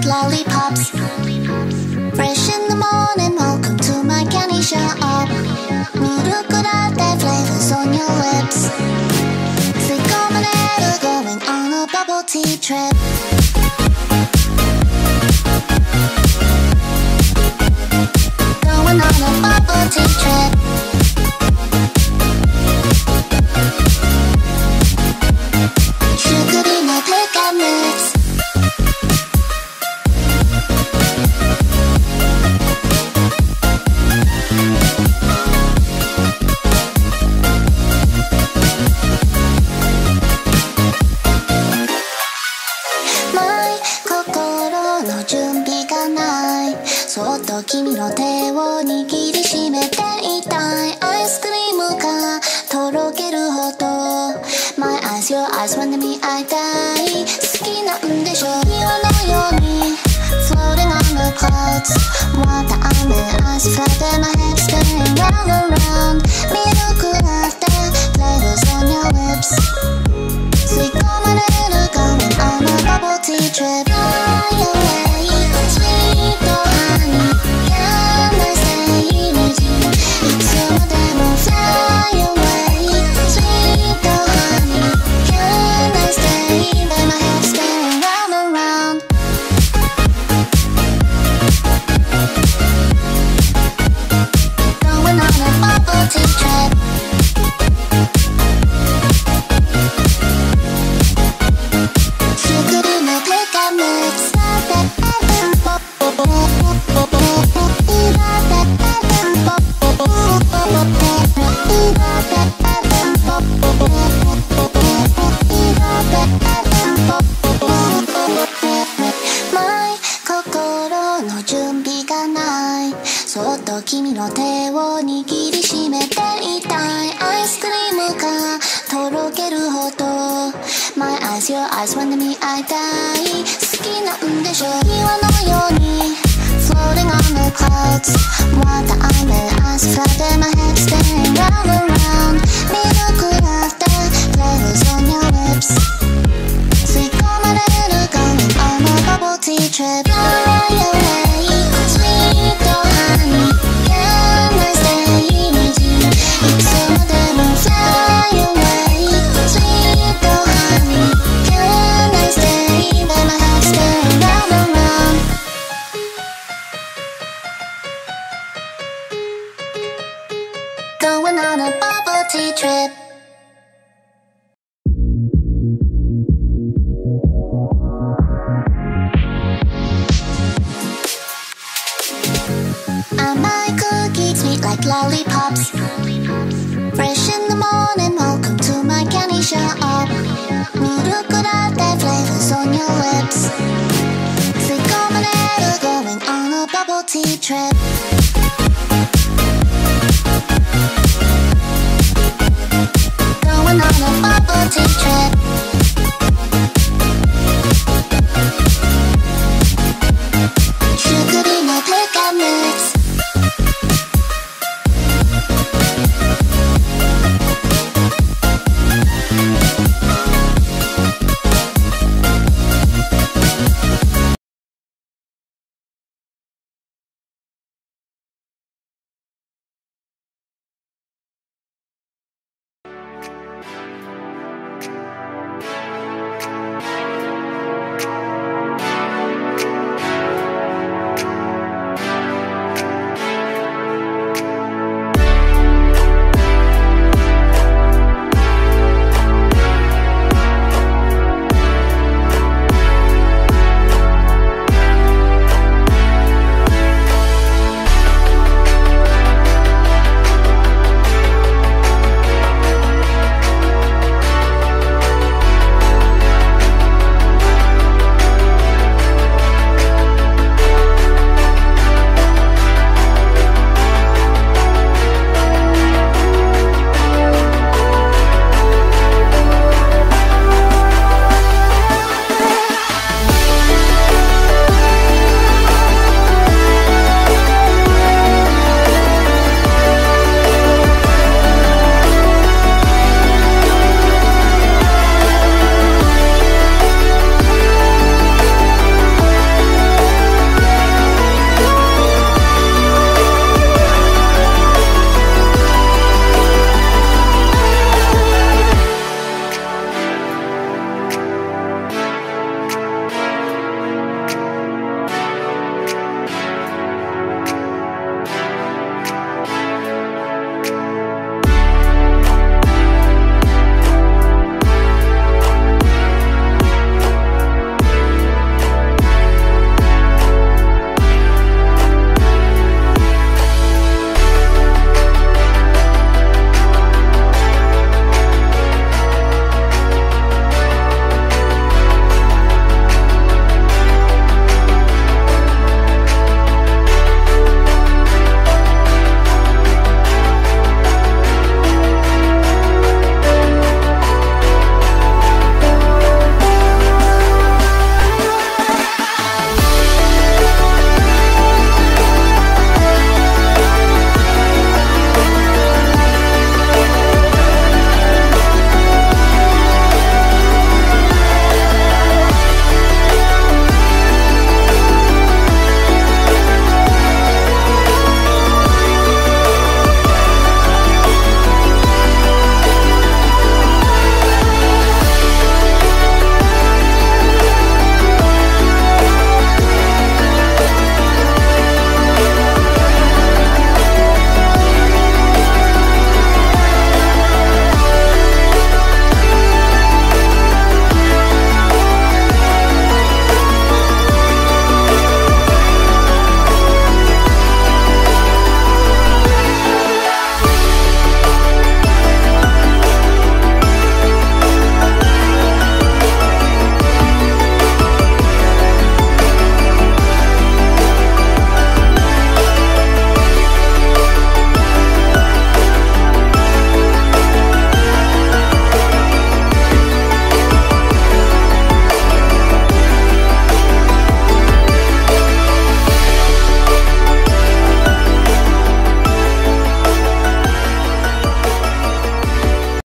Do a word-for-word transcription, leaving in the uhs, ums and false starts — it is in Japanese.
like lollipops. Fresh in the morning, welcome to my candy shop. 미루꾸라데 flavors on your lips. 새콤한 애를 going on a bubble tea trip. Going on a bubble tea trip. Sugary no pickup mix. My 心の準備がない。そっと君の手を握りしめていたい。アイスクリームがとろけるほど My eyes, your eyes, ワンで見合いたい。好きなんでしょ岩のように Floating on the clouds また雨 Eyes flooded my head spinning round and round ミルクラテ Flavors on your lips 吸い込まれる Going on a bubble tea trip Fly away Sweet honey Can I stay with you いつまでも Fly away Sweet honey Can I stay Let my head spinning round and round Going on a bubble tea trip Sugary no pickup mix My 心の準備がないそっと君の手を握りしめていたいアイスクリームがとろけるほど My eyes, your eyes ワンで見合いたい好きなんでしょ岩のように Floating on the clouds また雨 Eyes flooded my head spinning round and round ミルクラテ Flavors on your lips 吸い込まれる Going on a bubble tea trip Fly away Sweet honey Can I stay with you いつまでも Fly away Sweet honey Can I stay Let my head spin round and round Going on a bubble tea trip甘いcookies sweet like lollipops Fresh in the morning welcome to my candy shop ミルクラテ flavors on your lips 吸い込まれる going on a bubble tea trip